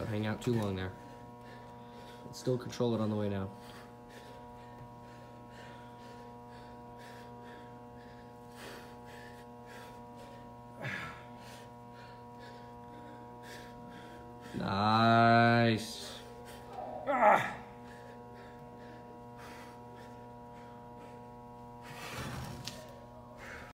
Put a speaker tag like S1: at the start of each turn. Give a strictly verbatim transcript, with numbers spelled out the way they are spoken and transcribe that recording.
S1: Don't hang out too long there. Still control it on the way down. Nice.